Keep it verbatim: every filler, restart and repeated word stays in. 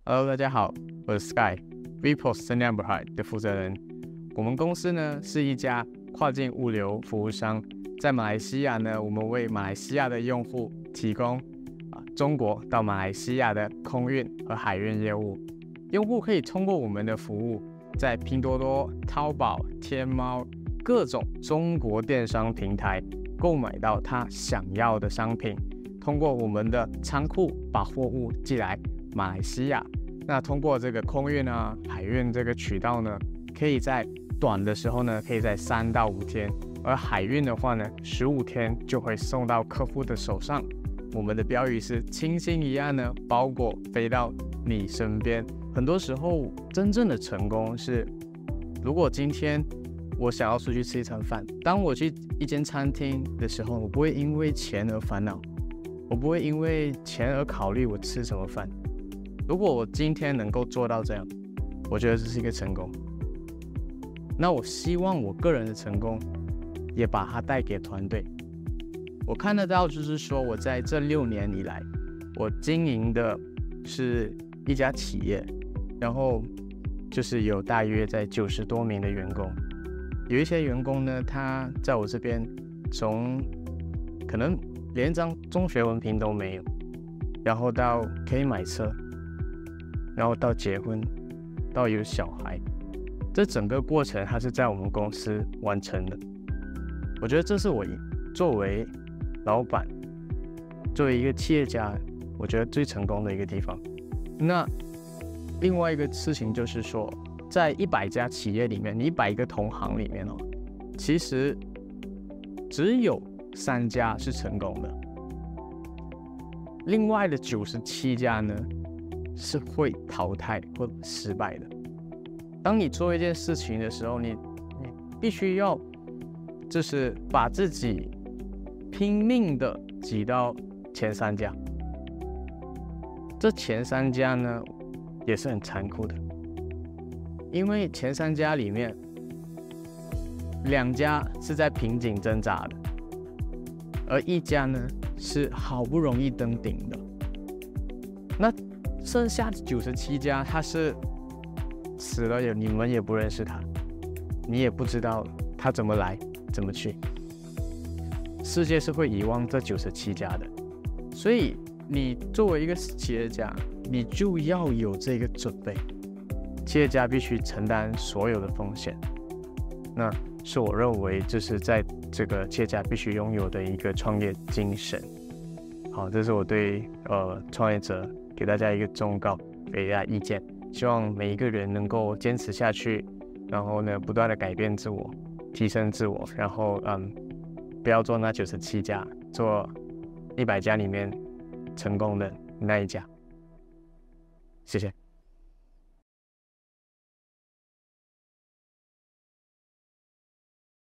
Hello， 大家好，我是 Sky，Vpost 生量海的负责人。我们公司呢是一家跨境物流服务商，在马来西亚呢，我们为马来西亚的用户提供啊中国到马来西亚的空运和海运业务。用户可以通过我们的服务，在拼多多、淘宝、天猫各种中国电商平台购买到他想要的商品，通过我们的仓库把货物寄来马来西亚。那通过这个空运啊、海运这个渠道呢，可以在短的时候呢，可以在三到五天，而海运的话呢，十五天就会送到客户的手上。我们的标语是轻轻一按呢，包裹飞到你身边。很多时候，真正的成功是，如果今天我想要出去吃一餐饭，当我去一间餐厅的时候，我不会因为钱而烦恼，我不会因为钱而考虑我吃什么饭。如果我今天能够做到这样，我觉得这是一个成功。那我希望我个人的成功，也把它带给团队。我看得到，就是说我在这六年以来，我经营的是一家企业，然后就是有大约在九十多名的员工。有一些员工呢，他在我这边从可能连一张中学文凭都没有，然后到可以买车，然后到结婚，到有小孩，这整个过程他是在我们公司完成的。我觉得这是我作为老板，作为一个企业家，我觉得最成功的一个地方。那另外一个事情就是说，在一百家企业里面，你一百个同行里面哦，其实只有三家是成功的，另外的九十七家呢是会淘汰或失败的。当你做一件事情的时候，你你必须要就是把自己拼命的挤到前三家。这前三家呢也是很残酷的，因为前三家里面两家是在瓶颈挣扎的，而一家呢是好不容易登顶的。那剩下的九十七家，他是死了也你们也不认识他，你也不知道他怎么来怎么去。世界是会遗忘这九十七家的，所以你作为一个企业家，你就要有这个准备。企业家必须承担所有的风险，那是我认为就是在这个企业家必须拥有的一个创业精神。好，这是我对呃创业者给大家一个忠告，给大家意见。希望每一个人能够坚持下去，然后呢，不断的改变自我，提升自我，然后嗯，不要做那九十七家，做一百家里面成功的那一家。谢谢。